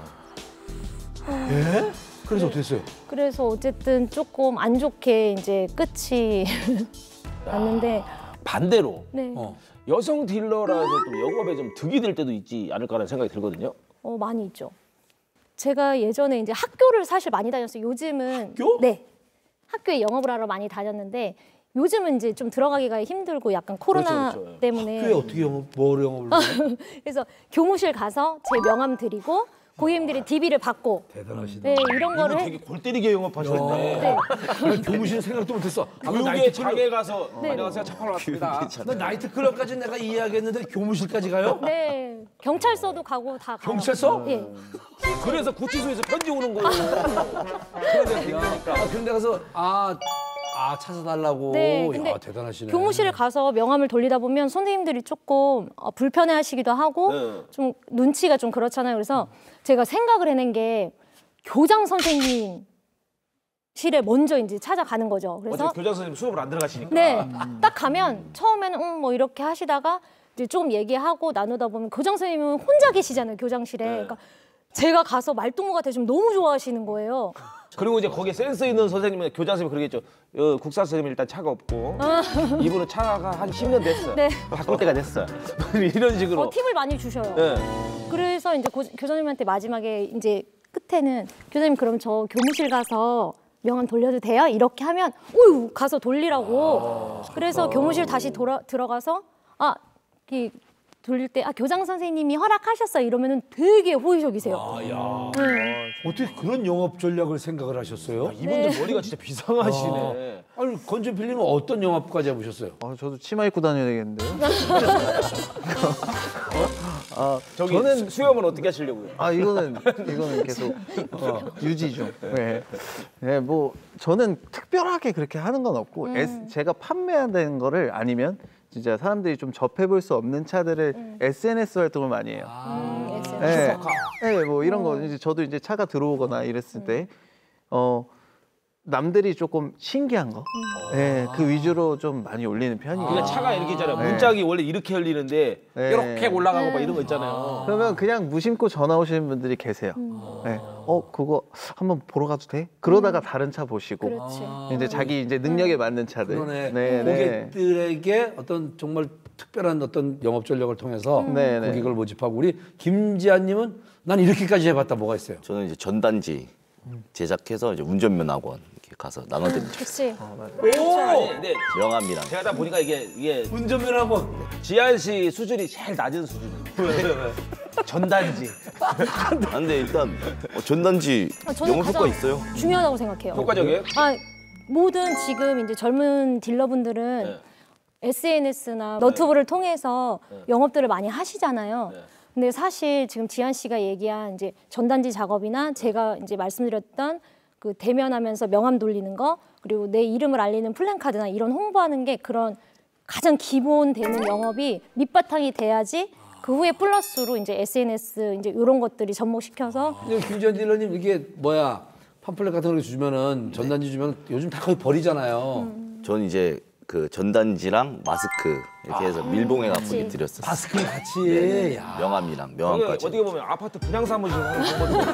예? 그래서 어떻게 했어요? 그래서 어쨌든 조금 안 좋게 이제 끝이 났는데 반대로 네. 어. 여성 딜러라서 또 영업에 좀 득이 될 때도 있지 않을까라는 생각이 들거든요. 어, 많이 있죠. 제가 예전에 이제 학교를 사실 많이 다녔어요. 요즘은 학교? 네. 학교에 영업을 하러 많이 다녔는데 요즘은 이제 좀 들어가기가 힘들고 약간 코로나 그렇죠, 그렇죠. 때문에 학교에 어떻게 영업, 뭘 영업을 해요? 그래서 교무실 가서 제 명함 드리고 고객님들이 디비를 받고 대단하시다. 네, 이런 거를 되게 골 때리게 영업하셨네. 네. 난 교무실 생각도 못했어. 아, 교육의 나이트 장에 가서 네. 안녕하세요 차 팔러 왔습니다. 나 나이트클럽까지 내가 이해하겠는데 교무실까지 가요? 네. 경찰서도 가고 다 가요. 경찰서? 예. 그래서 구치소에서 편지 오는 거예요. 그런데 되니까. 아, 그런데 가서 아, 아 찾아달라고. 네, 근데 야, 대단하시네. 교무실에 가서 명함을 돌리다 보면 선생님들이 조금 어, 불편해하시기도 하고 네. 좀 눈치가 좀 그렇잖아요. 그래서 제가 생각을 해낸 게 교장 선생님 실에 먼저 이제 찾아가는 거죠. 그래서 어차피 교장 선생님 수업을 안 들어가시니까. 네, 딱 가면 처음에는 음, 뭐 이렇게 하시다가 이제 조금 얘기하고 나누다 보면 교장 선생님은 혼자 계시잖아요, 교장실에. 네. 그러니까 제가 가서 말동무가 되시면 너무 좋아하시는 거예요. 그리고 이제 거기에 센스 있는 선생님은 교장 선생님이 그러겠죠. 어, 국사 선생님 일단 차가 없고 이분은 차가 한 십 년 됐어요. 네. 바꿀 때가 됐어. 이런 식으로. 어, 팁을 많이 주셔요. 네. 그래서 이제 고, 교장님한테 마지막에 이제 끝에는 교장님 그럼 저 교무실 가서 명함 돌려도 돼요? 이렇게 하면 어유 가서 돌리라고. 그래서 교무실 다시 돌아 들어가서 아, 이 돌릴 때 아 교장 선생님이 허락하셨어요 이러면은 되게 호의적이세요. 아, 야. 네. 어떻게 그런 영업 전략을 생각을 하셨어요? 이분들 네. 머리가 진짜 비상하시네. 아, 아니 권준필님은 어떤 영업까지 해보셨어요? 아, 저도 치마 입고 다녀야 되겠는데요. 아, 저기 저는 수염은 어떻게 하시려고요? 아 이거는 이거는 계속 어, 유지 중. 네. 네, 뭐 저는 특별하게 그렇게 하는 건 없고 음. 에스, 제가 판매하는 거를 아니면 진짜 사람들이 좀 접해볼 수 없는 차들을 음. 에스엔에스 활동을 많이 해요. 음, 에스엔에스. 네, 네, 뭐 이런 거 이제 저도 이제 차가 들어오거나 이랬을 때 어. 남들이 조금 신기한 거, 네, 그 위주로 좀 많이 올리는 편이에요. 그러니까 차가 이렇게 있잖아요. 네. 문짝이 원래 이렇게 열리는데 네. 이렇게 올라가고 막 이런 거 있잖아요. 그러면 그냥 무심코 전화 오시는 분들이 계세요. 음. 네. 어 그거 한번 보러 가도 돼? 그러다가 다른 차 보시고 그렇지. 이제 자기 이제 능력에 맞는 차들. 그러네. 네, 네. 고객들에게 어떤 정말 특별한 어떤 영업 전략을 통해서 네, 네. 고객을 모집하고 우리 김지아님은 난 이렇게까지 해봤다 뭐가 있어요? 저는 이제 전단지 제작해서 이제 운전면허원 이렇게 가서 나눠드리죠. 그렇지. 오! 아니, 근데 명함이랑. 제가 다 보니까 이게 이게 운전면허원 지한 씨 수준이 제일 낮은 수준이에요. 전단지. 아, 근데 일단 어, 전단지 아, 저는 영업 효과 가장 있어요? 중요하다고 생각해요. 효과적이에요? 아, 모든 지금 이제 젊은 딜러분들은 네. 에스엔에스나 너튜브를 통해서 네. 영업들을 많이 하시잖아요. 네. 근데 사실 지금 지한 씨가 얘기한 이제 전단지 작업이나 제가 이제 말씀드렸던 그 대면하면서 명함 돌리는 거, 그리고 내 이름을 알리는 플랜카드나 이런 홍보하는 게 그런 가장 기본 되는 영업이 밑바탕이 돼야지 그 후에 플러스로 이제 에스엔에스 이제 이런 것들이 접목시켜서. 근데 김지한 딜러님 이게 뭐야 팜플렛 같은 거 주면은 전단지 주면 요즘 다 거의 버리잖아요. 음. 전 이제 그 전단지랑 마스크 이렇게 해서 밀봉해 갖고 같이. 드렸었어요. 마스크 같이. 네네. 야. 명함이랑 어떻게, 명함까지. 어떻게 보면 아파트 분양 사무실 하는 거거든요.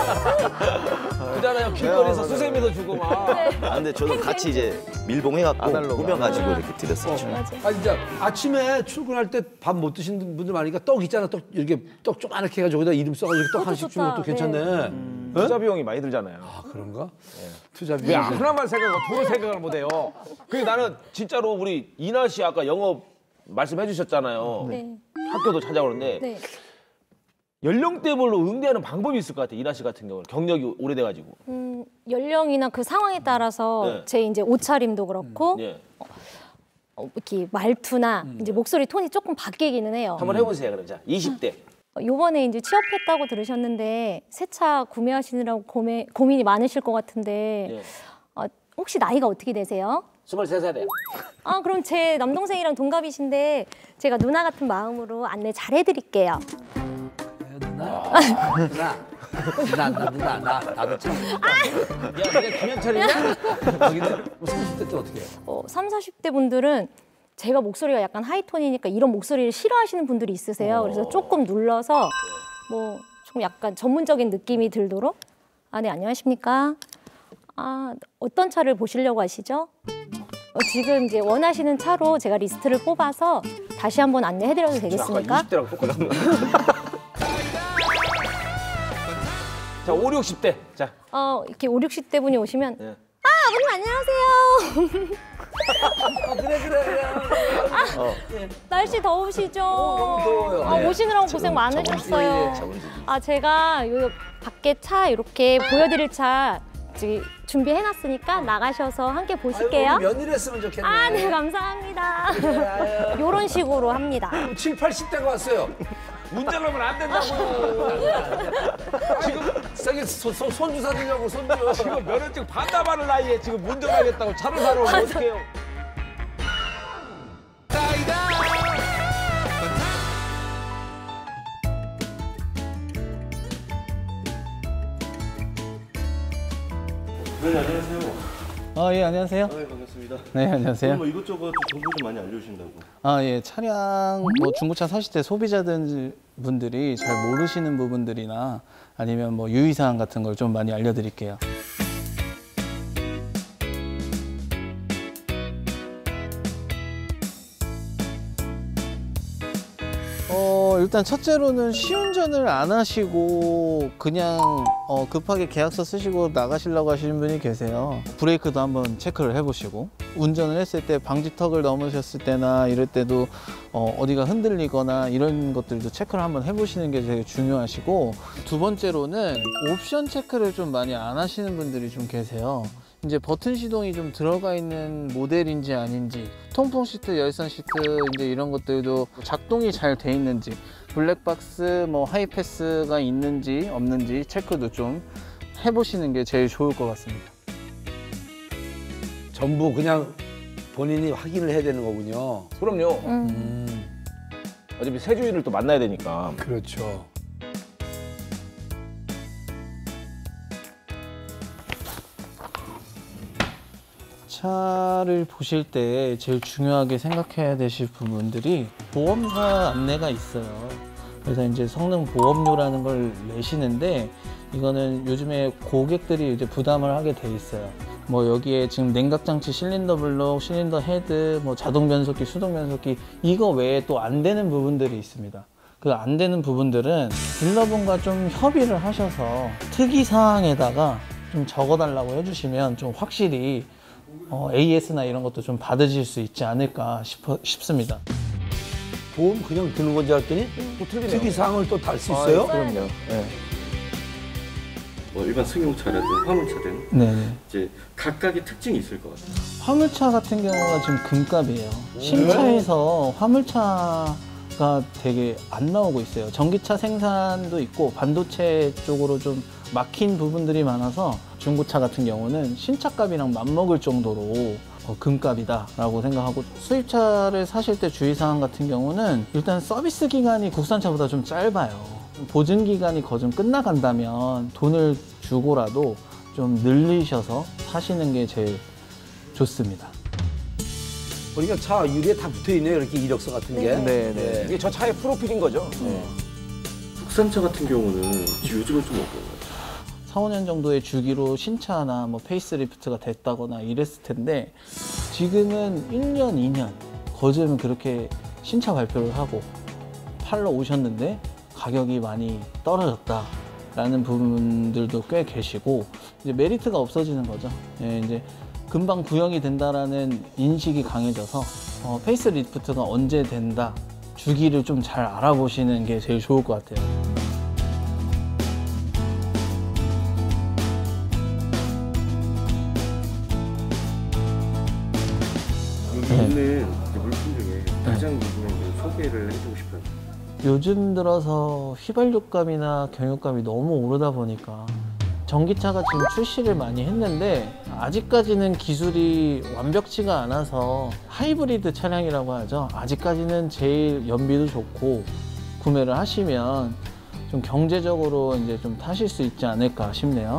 그잖아요. 길거리에서 수세미도 주고 막. 아 근데 저도 같이 이제 밀봉해 갖고 아날로그. 꾸며 가지고 이렇게 드렸었죠. 아 진짜 아침에 출근할 때 밥 못 드시는 분들 많으니까 떡 있잖아. 떡 이렇게 떡 조그맣게 해가지고 여기다 이름 써가지고 떡 하나씩 주면 또 좋다. 괜찮네. 음. 투자 비용이 많이 들잖아요. 아 그런가? 투자 왜 비용. 하나만 생각하고 둘을 생각을 못해요. 그게 나는 진짜로 우리 이나 씨 아까 영업 말씀해 주셨잖아요. 네. 학교도 찾아오는데 네. 연령대별로 응대하는 방법이 있을 것 같아요. 이나 씨 같은 경우는 경력이 오래돼가지고. 음, 연령이나 그 상황에 따라서 네. 제 이제 옷차림도 그렇고 예. 어, 이렇게 말투나 음. 이제 목소리 톤이 조금 바뀌기는 해요. 한번 해보세요. 그럼 자 이십 대. 어, 요번에 이제 취업했다고 들으셨는데 새 차 구매하시느라고 고민, 고민이 많으실 것 같은데 예. 어, 혹시 나이가 어떻게 되세요? 스물세 살이에요. 아 그럼 제 남동생이랑 동갑이신데 제가 누나 같은 마음으로 안내 잘 해드릴게요. 누나, 누나, 누나, 나, 누나, 나, 나도 참. 야, 그게 김현철이냐? 거기는 삼십 대 때 어떻게 해요? 어, 삼사십 대 분들은 제가 목소리가 약간 하이톤이니까 이런 목소리를 싫어하시는 분들이 있으세요. 그래서 조금 눌러서 뭐 좀 약간 전문적인 느낌이 들도록 아, 네, 안녕하십니까? 아, 어떤 차를 보시려고 하시죠? 어, 지금 이제 원하시는 차로 제가 리스트를 뽑아서 다시 한번 안내해드려도 되겠습니까? 아까 이십 대랑 똑같은데. 자, 오, 육십 대. 자. 어, 이렇게 오, 육십 대 분이 오시면 네. 아, 아버님 안녕하세요. 아, 그래, 그래, 그래. 아, 날씨 더우시죠? 너무 더워요. 아, 네. 오시느라고 고생 많으셨어요. 아, 제가 요 밖에 차 이렇게 보여드릴 차 저기 준비해놨으니까 나가셔서 함께 보실게요. 아유, 며느리 했으면 좋겠네. 아, 네, 감사합니다. 요런 식으로 합니다. 칠, 팔십 대가 왔어요. 운전하면 안 된다고요. 지금 저기 손, 손, 손주 사주려고 손주. 지금 면허증 반납하는 나이에 지금 운전하겠다고 차를 사러 오면 어떡해요. 네, 안녕하세요. 아, 예, 안녕하세요. 네, 반갑습니다. 네, 안녕하세요. 뭐 이것저것 정보 좀 많이 알려주신다고. 아, 예, 차량, 뭐 중고차 사실 때 소비자들 분들이 잘 모르시는 부분들이나 아니면 뭐 유의사항 같은 걸 좀 많이 알려드릴게요. 어, 일단 첫째로는 시운전을 안 하시고 그냥 어, 급하게 계약서 쓰시고 나가시려고 하시는 분이 계세요. 브레이크도 한번 체크를 해보시고 운전을 했을 때 방지턱을 넘으셨을 때나 이럴 때도 어, 어디가 흔들리거나 이런 것들도 체크를 한번 해보시는 게 되게 중요하시고, 두 번째로는 옵션 체크를 좀 많이 안 하시는 분들이 좀 계세요. 이제 버튼 시동이 좀 들어가 있는 모델인지 아닌지, 통풍 시트, 열선 시트 이제 이런 것들도 작동이 잘 돼 있는지, 블랙박스, 뭐 하이패스가 있는지 없는지 체크도 좀 해보시는 게 제일 좋을 것 같습니다. 전부 그냥 본인이 확인을 해야 되는 거군요. 그럼요. 음. 어차피 세주인을 또 만나야 되니까. 그렇죠. 차를 보실 때 제일 중요하게 생각해야 되실 부분들이 보험사 안내가 있어요. 그래서 이제 성능 보험료라는 걸 내시는데, 이거는 요즘에 고객들이 이제 부담을 하게 돼 있어요. 뭐 여기에 지금 냉각장치, 실린더 블록, 실린더 헤드, 뭐 자동 변속기, 수동 변속기, 이거 외에 또 안 되는 부분들이 있습니다. 그 안 되는 부분들은 딜러분과 좀 협의를 하셔서 특이 사항에다가 좀 적어달라고 해주시면 좀 확실히 어, 에이에스나 이런 것도 좀 받으실 수 있지 않을까 싶어, 싶습니다. 보험 그냥 드는 건 줄 알았더니 또 특이 사항을 또 달 수 있어요? 그럼요. 네. 뭐 일반 승용차라든 화물차든 네. 이제 각각의 특징이 있을 것 같아요. 화물차 같은 경우가 지금 금값이에요. 신차에서 화물차가 되게 안 나오고 있어요. 전기차 생산도 있고 반도체 쪽으로 좀 막힌 부분들이 많아서 중고차 같은 경우는 신차값이랑 맞먹을 정도로 어, 금값이다라고 생각하고, 수입차를 사실 때 주의사항 같은 경우는 일단 서비스 기간이 국산차보다 좀 짧아요. 보증 기간이 거의 좀 끝나간다면 돈을 주고라도 좀 늘리셔서 사시는 게 제일 좋습니다. 그러니까 차 유리에 다 붙어 있네요. 이렇게 이력서 같은 게. 네, 네. 이게 저 차의 프로필인 거죠. 네. 국산차 같은 경우는 요즘은 좀 어떤가요? 사, 오 년 정도의 주기로 신차나 뭐 페이스리프트가 됐다거나 이랬을 텐데, 지금은 일 년, 이 년 거즈면 그렇게 신차 발표를 하고 팔러 오셨는데 가격이 많이 떨어졌다라는 부분들도 꽤 계시고, 이제 메리트가 없어지는 거죠. 예, 이제 금방 구형이 된다라는 인식이 강해져서 어, 페이스리프트가 언제 된다, 주기를 좀 잘 알아보시는 게 제일 좋을 것 같아요. 여기 있는 이제 물품 중에 가장 궁금한 걸 소개를 해주고 싶어요. 요즘 들어서 휘발유값이나 경유값이 너무 오르다 보니까 전기차가 지금 출시를 많이 했는데 아직까지는 기술이 완벽치가 않아서 하이브리드 차량이라고 하죠. 아직까지는 제일 연비도 좋고 구매를 하시면 좀 경제적으로 이제 좀 타실 수 있지 않을까 싶네요.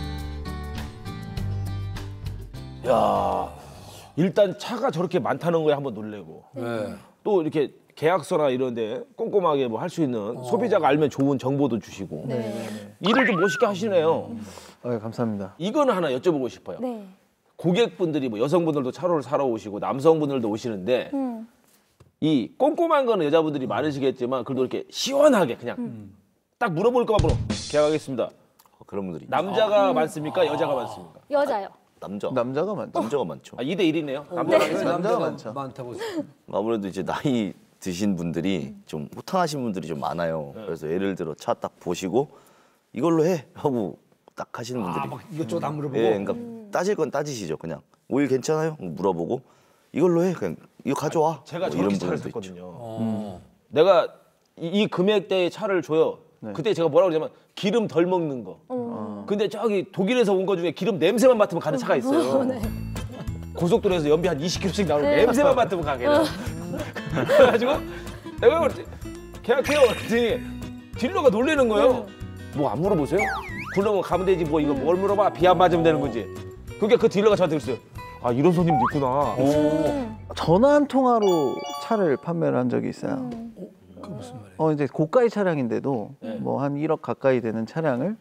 야, 일단 차가 저렇게 많다는 거에 한번 놀래고, 네. 또 이렇게 계약서나 이런데 꼼꼼하게 뭐 할 수 있는 어. 소비자가 알면 좋은 정보도 주시고 네. 일을 좀 멋있게 하시네요. 네, 감사합니다. 이거는 하나 여쭤보고 싶어요. 네. 고객분들이 뭐 여성분들도 차로를 사러 오시고 남성분들도 오시는데 음. 이 꼼꼼한 거는 여자분들이 많으시겠지만 그래도 이렇게 시원하게 그냥 음. 딱 물어볼 것만 물어. 계약하겠습니다. 어, 그런 분들이 있죠. 남자가 많습니까? 여자가 많습니까? 여자요. 남자 남자가 많죠. 남자가 많죠. 아, 이 대 일이네요. 네. 남자랑 여자. 남자가 많죠. 많다고. 아무래도 이제 나이 드신 분들이 좀 호탕하신 분들이 좀 많아요. 그래서 예를 들어 차 딱 보시고 이걸로 해 하고 딱 하시는 분들이. 아, 막 이것저것 안 물어보고. 예, 그러니까 따질 건 따지시죠. 그냥 오일 괜찮아요? 물어보고 이걸로 해. 그냥 이거 가져와. 제가 뭐 저렇게 이런 차를 분들도 샀거든요. 있죠. 어. 내가 이, 이 금액대의 차를 줘요. 네. 그때 제가 뭐라고 그러냐면 기름 덜 먹는 거. 어. 근데 저기 독일에서 온 거 중에 기름 냄새만 맡으면 가는 차가 있어요. 네. 고속도로에서 연비 한 이십 킬로미터씩 나오는 네. 냄새만 맡으면 가게는. 그래가지고 내가 그랬지. 계약해요. 그랬더니 딜러가 놀리는 거예요. 뭐 안 물어보세요? 굴러면 가면 되지 뭐 이거 뭘 물어봐. 비 안 맞으면 되는 거지. 그러니까 그 딜러가 저한테 그랬어요. 아 이런 손님도 있구나. 전화 한 통화로 차를 판매를 한 적이 있어요. 그 무슨 말이에요? 어 이제 고가의 차량인데도 뭐 한 일억 가까이 되는 차량을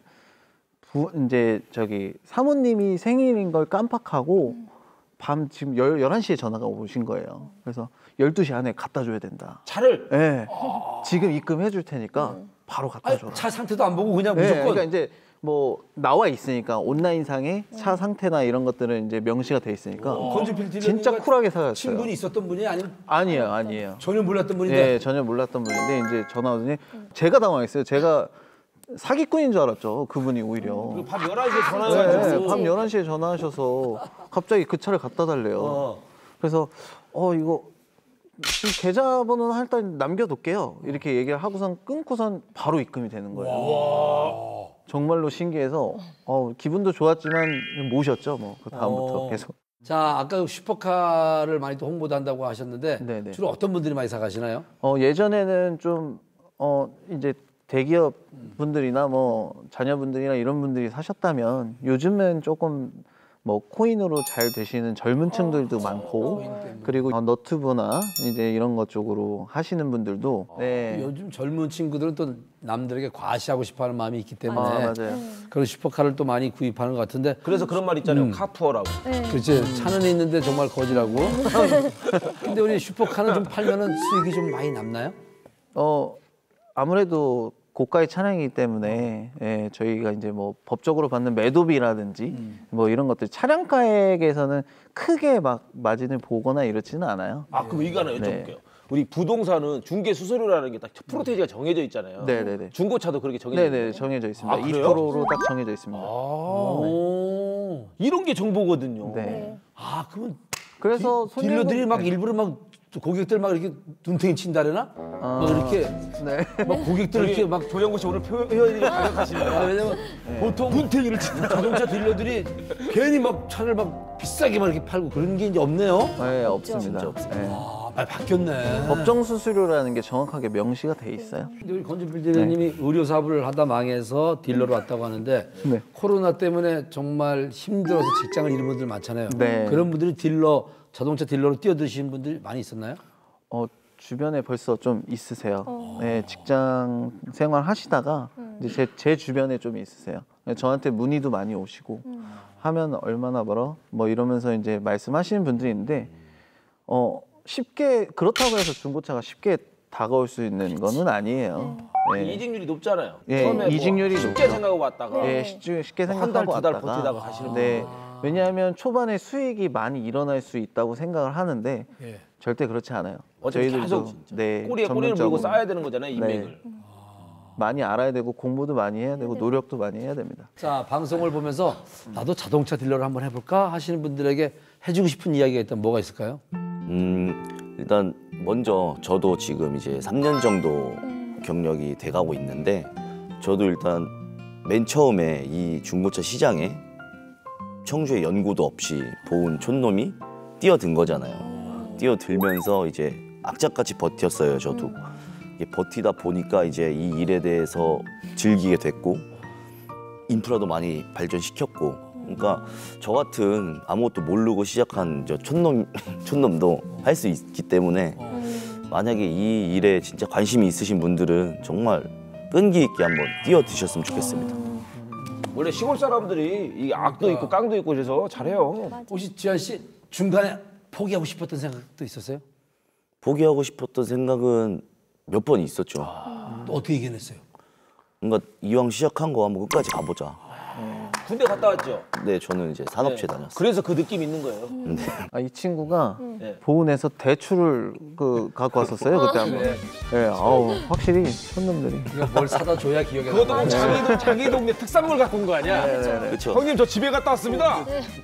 부, 이제 저기 사모님이 생일인 걸 깜빡하고 밤 지금 열, 열한 시에 전화가 오신 거예요. 그래서 열두 시 안에 갖다 줘야 된다. 차를? 네. 지금 입금해 줄 테니까 바로 갖다 줘라. 차 상태도 안 보고 그냥 네, 무조건. 그러니까 이제 뭐 나와 있으니까 온라인상에 차 상태나 이런 것들은 이제 명시가 돼 있으니까 건조필 딜러니까 진짜 쿨하게 사갔어요. 친분이 있었던 분이 아니면 아니에요, 아니에요. 전혀 몰랐던 분인데. 네, 전혀 몰랐던 분인데 이제 전화 오더니 제가 당황했어요. 제가 사기꾼인 줄 알았죠. 그분이 오히려. 그리고 밤 열한 시에 네, 전화해가지고. 밤 열한 시에 전화하셔서 갑자기 그 차를 갖다 달래요. 어. 그래서 어 이거 지금 계좌번호는 일단 남겨둘게요. 이렇게 얘기를 하고선 끊고선 바로 입금이 되는 거예요. 정말로 신기해서 어, 기분도 좋았지만 모셨죠. 뭐 그 다음부터 어. 계속. 자, 아까 슈퍼카를 많이 또 홍보도 한다고 하셨는데 네네. 주로 어떤 분들이 많이 사가시나요? 어, 예전에는 좀 어, 이제 대기업 분들이나 뭐 자녀분들이나 이런 분들이 사셨다면 요즘은 조금 뭐 코인으로 잘 되시는 젊은 층들도 많고 그리고 어, 너튜브나 이제 이런 것 쪽으로 하시는 분들도 네. 요즘 젊은 친구들은 또 남들에게 과시하고 싶어하는 마음이 있기 때문에 아, 맞아요. 그런 슈퍼카를 또 많이 구입하는 것 같은데 그래서 그런 말 있잖아요. 음. 카푸어라고. 그렇지. 차는 있는데 정말 거지라고. 근데 우리 슈퍼카는 좀 팔면은 수익이 좀 많이 남나요? 어 아무래도 고가의 차량이기 때문에 예, 저희가 이제 뭐 법적으로 받는 매도비라든지 음. 뭐 이런 것들 차량가액에서는 크게 막 마진을 보거나 이렇지는 않아요. 아 그럼 이거 하나 여쭤볼게요. 네. 우리 부동산은 중개 수수료라는 게 딱 프로테이지가 정해져 있잖아요. 네네네. 중고차도 그렇게 정해져 있나요? 네네, 정해져 있습니다. 아, 이 그래요? 퍼센트로 딱 정해져 있습니다. 아, 네. 이런 게 정보거든요. 네. 아 그러면 그래서 디, 딜러들이 막 네. 일부러 막 고객들 막 이렇게 눈탱이 친다래나? 아, 막 이렇게 네. 막 고객들 이렇게 막 조영구 씨 오늘 표현이 가격하시네요. 아, 왜냐면 보통 눈탱이를 친다. 자동차 딜러들이 괜히 막 차를 막 비싸게 막 이렇게 팔고 그런 게 이제 없네요. 네, 없습니다. 진짜 없어요. 네. 아, 많이 바뀌었네. 법정 수수료라는 게 정확하게 명시가 돼 있어요. 근데 우리 건준필 딜러님이 의료 사업을 하다 망해서 딜러로 왔다고 하는데 네. 코로나 때문에 정말 힘들어서 직장을 잃은 분들 많잖아요. 네. 그런 분들이 딜러 자동차 딜러로 뛰어드시는 분들 많이 있었나요? 어, 주변에 벌써 좀 있으세요. 어. 네, 직장 생활 하시다가 이제 제, 제 주변에 좀 있으세요. 저한테 문의도 많이 오시고 하면 얼마나 벌어? 뭐 이러면서 이제 말씀하시는 분들이 있는데 어, 쉽게 그렇다고 해서 중고차가 쉽게 다가올 수 있는 거는 아니에요. 네. 이직률이 높잖아요. 예, 처음에 이직률이 뭐 쉽게 높죠. 생각하고 왔다가 예, 쉽게, 쉽게 뭐 한 달, 생각하고 두 달 왔다가 버티다가 가시는 네. 분들. 왜냐하면 초반에 수익이 많이 일어날 수 있다고 생각을 하는데 예. 절대 그렇지 않아요. 어차피 계속 네, 꼬리에 꼬리를 물고 전문적으로 쌓아야 되는 거잖아요, 인맥을. 네. 많이 알아야 되고 공부도 많이 해야 되고 노력도 많이 해야 됩니다. 자 방송을 보면서 나도 자동차 딜러를 한번 해볼까 하시는 분들에게 해주고 싶은 이야기가 있다면 뭐가 있을까요? 음, 일단 먼저 저도 지금 이제 삼 년 정도 경력이 돼가고 있는데 저도 일단 맨 처음에 이 중고차 시장에 청주에 연고도 없이 보은 촌놈이 뛰어든 거잖아요. 뛰어들면서 이제 악착같이 버텼어요, 저도. 이게 버티다 보니까 이제 이 일에 대해서 즐기게 됐고 인프라도 많이 발전시켰고 그러니까 저 같은 아무것도 모르고 시작한 저 촌놈, 촌놈도 할 수 있기 때문에 만약에 이 일에 진짜 관심이 있으신 분들은 정말 끈기 있게 한번 뛰어드셨으면 좋겠습니다. 원래 시골 사람들이 이 악도 있고 깡도 있고 그래서 잘해요. 혹시 지한 씨 중간에 포기하고 싶었던 생각도 있었어요? 포기하고 싶었던 생각은 몇 번 있었죠. 또 어떻게 이겨냈어요? 뭔가 이왕 시작한 거 한번 끝까지 가보자. 군대 갔다 왔죠? 네, 저는 이제 산업체 네. 다녔어요. 그래서 그 느낌 있는 거예요. 네. 아, 이 친구가 네. 보은에서 대출을 그 갖고 왔었어요 그때 한번. 그래. 네, 아우 확실히 촌놈들이. 이거 뭘 사다 줘야 기억에 그것도 뭐 남아요. 자기, 동, 자기 동네 특산물 갖고 온 거 아니야? 그렇죠. 형님 저 집에 갔다 왔습니다.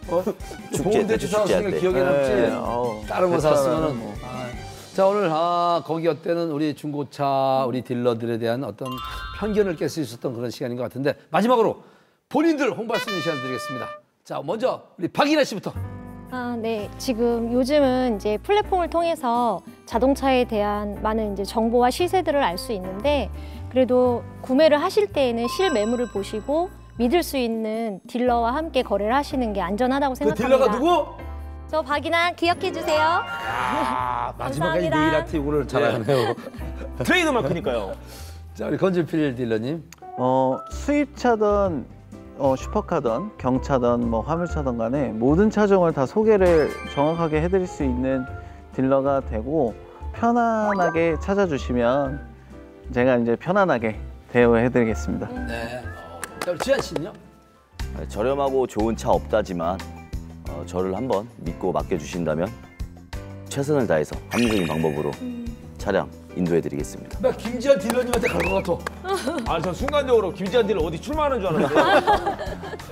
축제 보험 때 대출 축제할 사왔으니까 때. 기억에 남지. 네, 아우, 다른 거 대출하면 샀으면은. 뭐. 아. 자 오늘 아, 거기 어때는 우리 중고차 우리 딜러들에 대한 어떤 편견을 깰 수 있었던 그런 시간인 것 같은데 마지막으로 본인들 홍보할 수 있는 시간 드리겠습니다. 자 먼저 우리 박인아 씨부터. 아, 네. 지금 요즘은 이제 플랫폼을 통해서 자동차에 대한 많은 이제 정보와 시세들을 알 수 있는데 그래도 구매를 하실 때에는 실매물을 보시고 믿을 수 있는 딜러와 함께 거래를 하시는 게 안전하다고 그 생각합니다. 딜러가 누구? 저 박인아 기억해 주세요. 아 마지막까지 감사합니다. 네일 아트 요구를 잘하네요. 트레이드 마크니까요. 자 우리 건준필 딜러님. 어, 수입차든 어, 슈퍼카든 경차든 뭐 화물차든 간에 모든 차종을 다 소개를 정확하게 해드릴 수 있는 딜러가 되고 편안하게 찾아주시면 제가 이제 편안하게 대우해드리겠습니다. 네. 자 우리 지한 씨는요? 저렴하고 좋은 차 없다지만 어, 저를 한번 믿고 맡겨주신다면 최선을 다해서 합리적인 방법으로 차량 인도해드리겠습니다. 나 김지한 딜러님한테 갈 것 같아. 아, 전 순간적으로 김지한 딜러 어디 출마하는 줄 알았는데.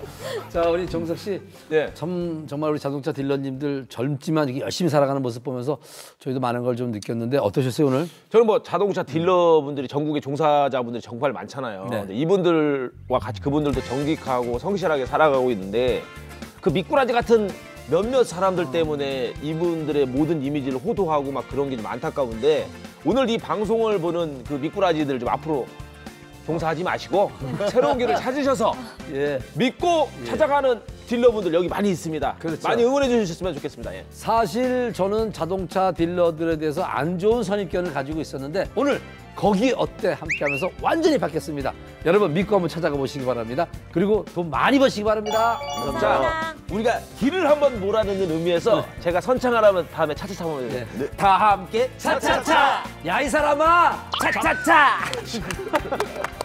자 우리 정석 씨, 네. 참 정말 우리 자동차 딜러님들 젊지만 이렇게 열심히 살아가는 모습 보면서 저희도 많은 걸 좀 느꼈는데 어떠셨어요 오늘? 저는 뭐 자동차 딜러분들이 전국에 종사자분들이 정말 많잖아요. 네. 근데 이분들과 같이 그분들도 정직하고 성실하게 살아가고 있는데 그 미꾸라지 같은 몇몇 사람들 때문에 이분들의 모든 이미지를 호도하고 막 그런 게 좀 안타까운데 오늘 이 방송을 보는 그 미꾸라지들 좀 앞으로 종사하지 마시고 새로운 길을 찾으셔서 예. 믿고 찾아가는 딜러분들 여기 많이 있습니다. 그렇죠. 많이 응원해 주셨으면 좋겠습니다. 예. 사실 저는 자동차 딜러들에 대해서 안 좋은 선입견을 가지고 있었는데 오늘 거기 어때 함께하면서 완전히 바뀌었습니다. 여러분 믿고 한번 찾아가 보시기 바랍니다. 그리고 돈 많이 버시기 바랍니다. 자, 우리가 길을 한번 몰아넣는 의미에서 제가 선창하라면 다음에 차차차 하면 네. 다 함께 차차차! 야 이 사람아! 차차차!